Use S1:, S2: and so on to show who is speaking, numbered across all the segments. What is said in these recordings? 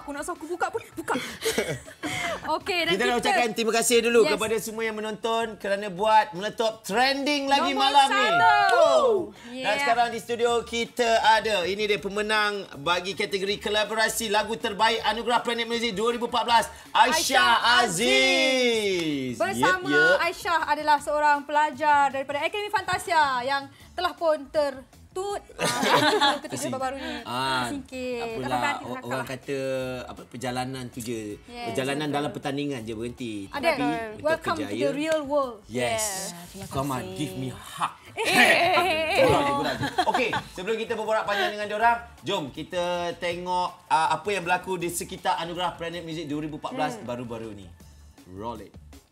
S1: pun, nak suruh aku buka pun buka. Okey, dan
S2: Kita nak ucapkan terima kasih dulu kepada semua yang menonton kerana buat meletup trending lagi malam ni. Dan sekarang di studio kita ada, ini dia pemenang bagi kategori kolaborasi lagu terbaik Anugerah Planet Music 2014, Aisyah Aziz.
S1: Bersama Aisyah adalah seorang pelajar daripada Akademi Fantasia yang telah pun ketika baru ni singkir.
S2: Apalah, orang kata apa, perjalanan tu je. Perjalanan dalam pertandingan je berhenti.
S1: Adel, welcome to the real world.
S2: Yes. Come on, give me a hug. Okey, sebelum kita berborak panjang dengan diorang, jom kita tengok apa yang berlaku di sekitar Anugerah Planet Music 2014 baru-baru ni. Roll it.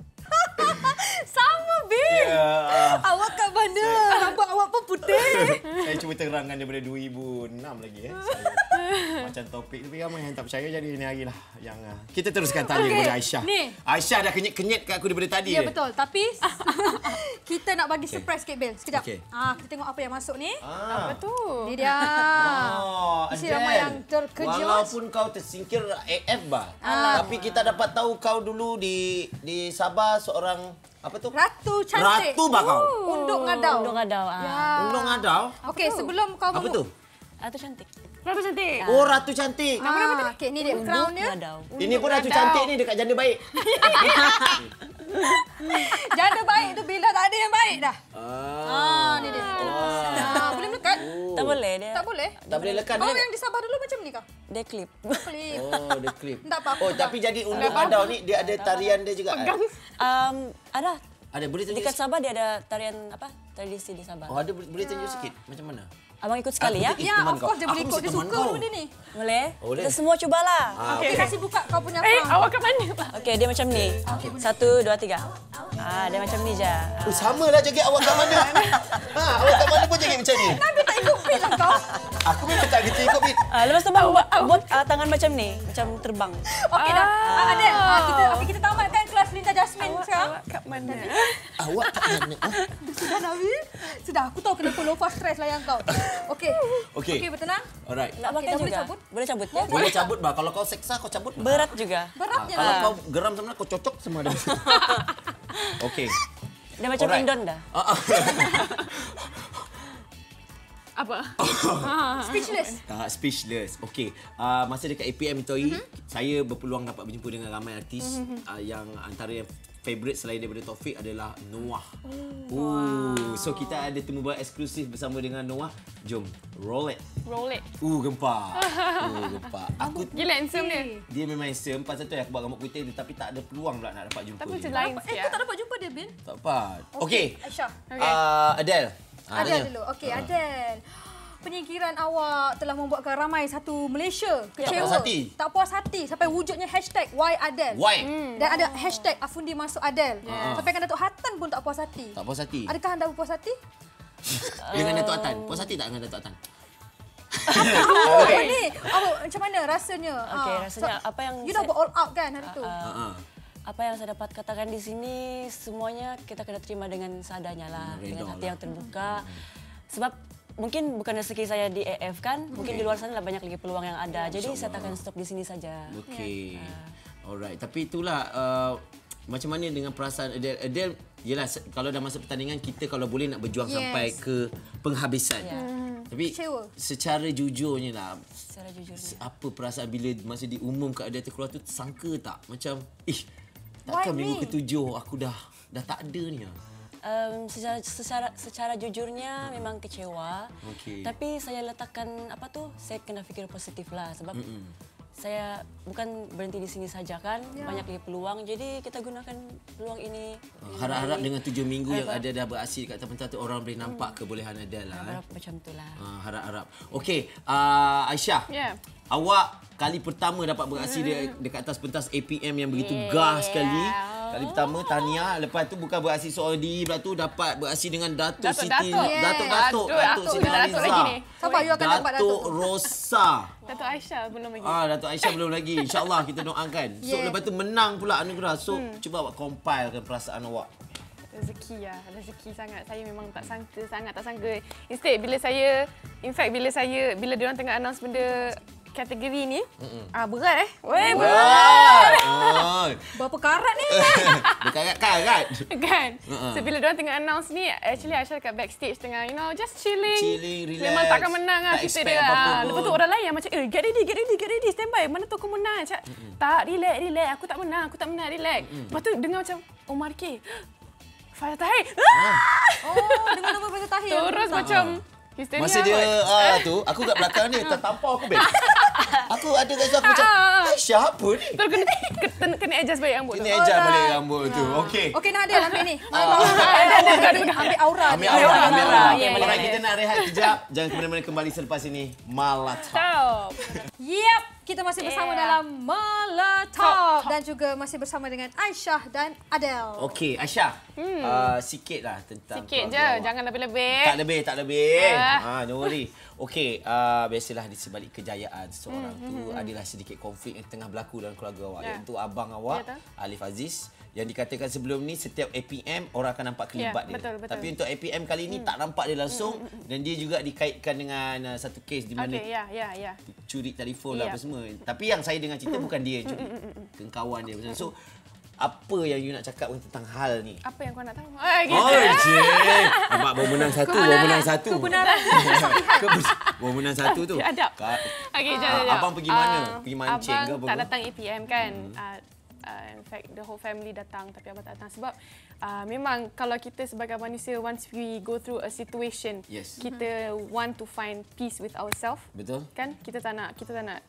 S1: Sama, Bin. Awak kat mana? Rambut awak pun putih.
S2: Saya cuba terangkan daripada 2006 lagi. Macam topik tapi ramai yang tak percaya, jadi ini hari lah yang kita teruskan tanya kepada Aisyah. Aisyah dah kenyit-kenyit kat aku daripada tadi.
S1: Ya, betul. Tapi kita nak bagi surprise sikit, Bil. Sekejap. Kita tengok apa yang masuk ni.
S3: Apa tu?
S1: Ni dia. Isi ramai yang terkejut.
S2: Walaupun kau tersingkir AF bah, tapi kita dapat tahu kau dulu di Sabah seorang apa tu?
S1: Ratu cantik.
S2: Ratu bah kau.
S1: Unduk Ngadau.
S3: Unduk Ngadau.
S2: Unduk Ngadau.
S1: Okey, sebelum kau
S2: apa tu?
S3: Ratu cantik.
S1: Ratu cantik.
S2: Oh, Ratu cantik.
S1: Okey, ni dia crown dia.
S2: Ini pun Ratu cantik ni dekat Janda Baik.
S1: Janda Baik tu bila tak ada yang baik dah. Ni dia. Boleh melekat?
S3: Tak boleh dia.
S1: Tak boleh?
S2: Tak boleh lekat.
S1: Kau yang di Sabah dulu macam ni kah?
S3: Dia klip.
S1: Klip.
S2: Oh, dia klip.
S1: Tak apa-apa.
S2: Oh, tapi jadi Unduk Ngadau ni dia ada tarian dia juga.
S3: Ada.
S2: Ada, boleh tunjuk.
S3: Dekat Sabah dia ada tarian apa? Tradisi di Sabah.
S2: Oh, ada, boleh tunjuk sikit macam mana?
S3: Abang ikut sekali ya?
S1: Ya, of course dia boleh ikut. Dia suka benda ni.
S3: Boleh?
S2: Boleh.
S3: Kita semua cubalah.
S1: Okey, kasih buka kau punya crown.
S3: Awak kat mana? Okey, dia macam ni. 1, 2, 3. Dia macam ni je.
S2: Oh, samalah joget awak kat mana. Awak kat mana pun joget macam ni.
S1: Kenapa tak ikut beat lah kau?
S2: Aku memang tak kerti ikut beat.
S3: Lepas tu buat tangan macam ni. Macam terbang.
S1: Okey dah. Adel, kita tamatkan kelas Linda Jasmine sekarang.
S3: Awak kat mana?
S2: Awak kat mana?
S1: Sudah, Nabi. Sudah, aku tahu kenapa lofa stres lah yang kau. Okey. Okey, bertenang.
S2: Alright.
S3: Nak makan juga?
S1: boleh cabut?
S3: Boleh cabut ya?
S2: Boleh cabut bah. Kalau kau seksa kau cabut bah.
S3: Berat juga.
S1: Beratnya.
S2: Kalau kau geram sama kau cocok semua dah. Okey.
S3: Dia macam Indon dah.
S1: Apa? Speechless.
S2: Speechless. Okey. Masa dekat APM itu hari, saya berpeluang dapat berjumpa dengan ramai artis yang antara yang favourite selain daripada Taufik adalah Noah. So kita ada temu buat eksklusif bersama dengan Noah. Jom, roll it.
S4: Roll it.
S2: Gempak. Gempak. Aku
S4: Gila handsome dia.
S2: dia memang handsome. Pasal tu aku buat rambut putih tapi tak ada peluang pula nak dapat jumpa
S4: Tapi macam
S2: dia.
S4: lain sikit.
S1: Kau tak dapat jumpa dia, Bin?
S2: Tak apa. Okey.
S1: Aisyah.
S2: Adele.
S1: Adel dulu. Okey, Adel. Penyingkiran awak telah membuatkan ramai satu Malaysia kecewa.
S2: puas hati.
S1: Tak puas hati sampai wujudnya hashtag #WhyAdel.
S2: Why?
S1: Dan ada hashtag Afundi Masuk Adel. Sampai kan Datuk Hatan pun tak puas hati.
S2: Tak puas hati.
S1: Adakah anda puas hati?
S2: Dengan Datuk Atan. Puas hati tak dengan Datuk Atan?
S1: Ni, macam mana rasanya?
S3: Okey, rasanya apa yang
S1: you dah buat all out kan hari tu?
S3: Apa yang saya dapat katakan di sini semuanya kita kena terima dengan seadanya lah, dengan hati yang terbuka. Sebab mungkin bukan rezeki saya di AF kan, mungkin di luar sana lah banyak lagi peluang yang ada. Jadi saya takkan stop di sini saja.
S2: Okey. Alright, tapi itulah macam mana dengan perasaan Adele? Adele, yelah kalau dah masa pertandingan kita kalau boleh nak berjuang sampai ke penghabisan. Tapi secara jujurnya lah, apa perasaan bila masa diumumkan Adele terkeluar tu, sangka tak? Macam, takkan minggu ke-7 aku dah tak ada ni.
S3: Secara jujurnya memang kecewa. Tapi saya letakkan saya kena fikir positif lah sebab saya bukan berhenti di sini saja kan, banyak lagi peluang. Jadi kita gunakan peluang ini.
S2: Harap-harap dengan 7 minggu yang ada dah beraksi dekat atas tu orang boleh nampak kebolehan Adele lah.
S3: Harap macam itulah.
S2: Harap-harap. Okey, Aisyah. Awak kali pertama dapat beraksi dekat atas pentas APM yang begitu gas sekali. Kali pertama, tahniah. Lepas tu bukan beraksi seorang diri, pula tu dapat beraksi dengan Datuk Siti. Datuk Siti Nurhaliza.
S1: Siapa you akan dapat
S2: Datuk Rosa.
S4: Datuk Aisyah belum lagi.
S2: Datuk Aisyah belum lagi. InsyaAllah kita doakan. So lepas tu menang pula anugerah. So cuba awak compilekan perasaan awak.
S4: Rezeki lah. Rezeki sangat. Saya memang tak sangka, sangat tak sangka. Instead bila diorang tengah announce benda kategori ni berat Weh,
S2: Wah.
S1: Berapa karat ni?
S2: Berkarat-karat.
S4: Kan? So bila diorang tengah announce ni, actually Aisyah dekat backstage tengah just chilling.
S2: Relax.
S4: Memang takkan menang lah
S2: Tak
S4: kita
S2: expect
S4: dia.
S2: apa-apa pun.
S4: Lepas tu orang lain yang macam, get ready, stand by. Mana tu aku menang? Cak, tak, relax. Aku tak menang, relax. Lepas tu dengar macam, Omar K. Faizal Tahir.
S1: Dengar nama Faizal Tahir.
S4: Terus macam, histeria.
S2: Masa dia tu, aku kat belakang dia tertampar aku beg. Aku ada rasa aku macam, Aisyah apa ni?
S4: Terus kena adjust balik rambut tu.
S2: Ini ejar balik rambut tu. Okey.
S1: Okey, Nadil ambil ni. Ambil aura.
S2: Ambil aura.
S3: Ya, boleh,
S2: Alright,
S3: boleh.
S2: kita nak rehat kejap. Jangan ke mana-mana, kembali selepas ini. Malatap.
S4: Stop.
S1: Yep, kita masih bersama dalam Malatap dan juga masih bersama dengan Aisyah dan Adele.
S2: Okey, Aisyah. Sikit lah tentang
S4: Sikit je,
S2: keluarga awak.
S4: jangan lebih-lebih.
S2: Tak lebih. No worry. Okey, biasalah di sebalik kejayaan seseorang tu adalah sedikit konflik yang tengah berlaku dalam keluarga awak. Iaitu abang awak, Alif Aziz, yang dikatakan sebelum ni setiap APM orang akan nampak kelibat dia.
S4: Betul.
S2: Tapi untuk APM kali ni tak nampak dia langsung dan dia juga dikaitkan dengan satu kes di mana
S4: Okey, ya.
S2: curi telefon lah apa semua. Tapi yang saya dengar cerita bukan dia yang curi. Kawan dia. So, apa yang you nak cakap tentang hal ni?
S4: Apa yang kau nak tahu?
S2: Oh, cik. Nampak baru menang satu.
S1: Kebenaran.
S2: Baru menang satu tu.
S4: Adab. Okey, jap.
S2: Abang pergi mana? Pergi mancing ke apa?
S4: Abang tak datang APM kan. In fact, the whole family datang tapi abang tak datang sebab memang kalau kita sebagai manusia once we go through a situation,
S2: Yes.
S4: kita want to find peace with ourselves.
S2: Betul.
S4: Kan kita tak nak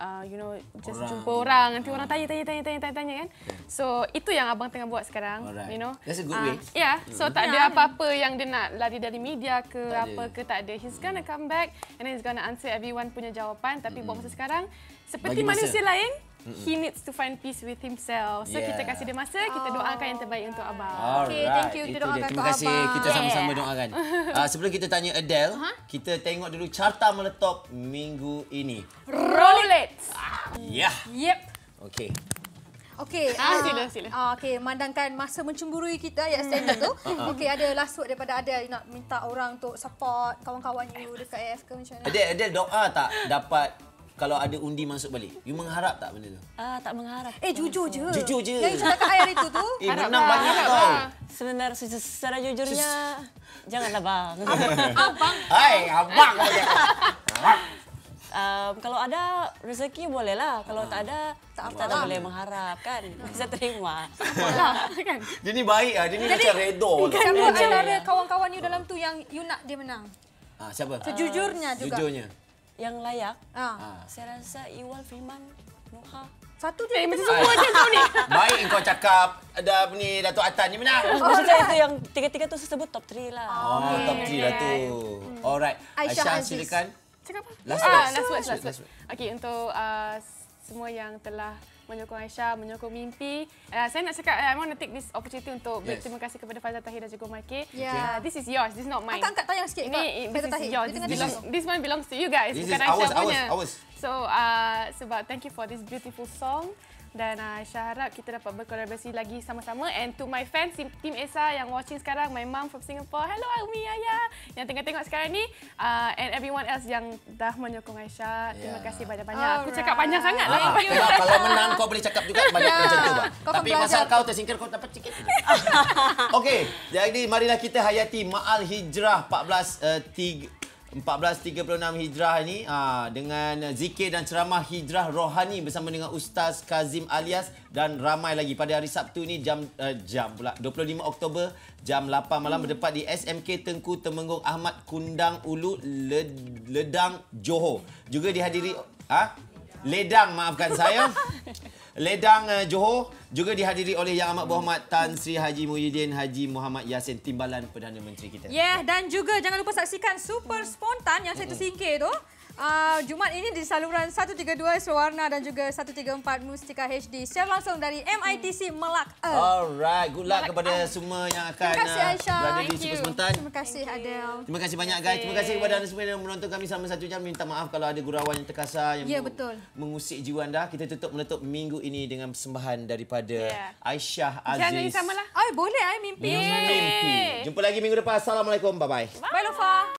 S4: just jumpa orang nanti orang tanya kan. So itu yang abang tengah buat sekarang.
S2: Alright. That's a good way.
S4: Yeah, so tak ada apa-apa yang dia nak lari dari media ke
S2: Tak
S4: ada. He's gonna come back and then he's gonna answer everyone punya jawapan tapi buat masa sekarang seperti
S2: Bagi masa.
S4: manusia lain, he needs to find peace with himself. So kita kasih dia masa, kita doakan yang terbaik untuk abang.
S1: Okey, thank you. Kita
S2: Itu
S1: doakan
S2: dia. Terima
S1: untuk
S2: kasih.
S1: abang.
S2: Kita sama-sama doakan. Sebelum kita tanya Adele, kita tengok dulu carta meletop minggu ini.
S4: Roll it.
S2: Ya.
S1: Yep.
S2: Okey.
S1: Okey.
S4: Sila.
S1: Okey, memandangkan masa mencemburui kita ya standard tu. Okey, ada last word daripada Adele nak minta orang untuk support kawan-kawan you dekat AF ke macam mana?
S2: Adele doa tak dapat kalau ada undi masuk balik? You mengharap tak benda tu?
S3: Tak mengharap.
S1: Jujur je.
S2: Jujur je.
S1: Yang you cakap kat ayat itu tu.
S2: Menang banyak tau.
S3: Sebenarnya secara jujurnya, janganlah bang.
S2: Hai, abang kau cakap.
S3: Kalau ada rezeki bolehlah. Kalau tak ada, kita tak boleh mengharap kan. Bisa terima.
S4: Kan?
S2: Dia ni baik lah. Dia ni macam redor.
S1: Siapa antara kawan-kawan you dalam tu yang you nak dia menang?
S2: Siapa?
S1: Sejujurnya juga.
S2: Jujurnya.
S3: Yang layak,
S1: Ah.
S3: saya rasa Iwal, Firman, Nuha.
S1: Satu je.
S4: Macam semua macam kau ni.
S2: Baik kau cakap ada ni Datuk Atan ni menang.
S3: Maksudnya itu yang tiga-tiga tu saya sebut top 3 lah.
S2: Top 3 lah tu. Alright.
S1: Aisyah
S2: Aisyah
S1: Aziz.
S2: silakan.
S4: Cakap apa?
S2: Last
S4: Last word. Okey, untuk semua yang telah menyokong Aisyah, menyokong mimpi. Saya nak cakap, I want to take this opportunity untuk berterima kasih kepada Faizal Tahir dan juga Omar K. This is yours, this is not mine.
S1: Angkat tayang sikit.
S4: Ini
S1: Faizal
S4: this
S1: Tahir.
S4: is yours.
S1: Dia tengah
S4: This one belongs to you guys.
S2: This
S4: Bukan
S2: is
S4: Aisyah punya.
S2: ours.
S4: So, sebab thank you for this beautiful song. Dan Aisyah harap kita dapat berkolaborasi lagi sama-sama. And to my fans, Team Esa yang watching sekarang, my mom from Singapore, hello Umi, Ayah, yang tengah tengok sekarang ni, and everyone else yang dah menyokong Aisyah, terima kasih banyak-banyak. Aku cakap panjang sangat lah. Thank you.
S2: Kalau menang kau boleh cakap juga banyak macam tu. Bang.
S1: Kau akan
S2: Tapi
S1: belajar.
S2: pasal kau tersingkir kau dapat sikit. Okey, jadi marilah kita hayati Ma'al Hijrah 1436 Hijrah ni dengan zikir dan ceramah hijrah rohani bersama dengan Ustaz Kazim Alias dan ramai lagi pada hari Sabtu ni jam 25 Oktober jam 8 malam berdepat di SMK Tengku Temenggung Ahmad Kundang Ulu Ledang Johor. Juga dihadiri Ledang, maafkan saya. Ledang Johor juga dihadiri oleh Yang Amat Berhormat Tan Sri Haji Muhyiddin Haji Muhammad Yassin, Timbalan Perdana Menteri kita.
S1: Dan juga jangan lupa saksikan Super Spontan yang saya tersingkir tu. Jumaat ini di saluran 132 Sewarna dan juga 134 Mustika HD. Secara langsung dari MITC Melaka.
S2: Alright, good luck kepada semua yang akan
S1: Terima kasih Aisyah.
S2: berada di Super Spontan.
S1: Terima kasih Adele.
S2: Terima kasih banyak guys. Terima kasih kepada anda semua yang menonton kami selama 1 jam. Minta maaf kalau ada gurauan yang terkasar yang
S1: betul.
S2: mengusik jiwa anda. Kita menutup minggu ini dengan persembahan daripada Aisyah Aziz.
S4: Jangan nyanyi sama lah.
S1: Boleh mimpi.
S2: Mimpi. Jumpa lagi minggu depan. Assalamualaikum. Bye-bye.
S1: Bye Lofa.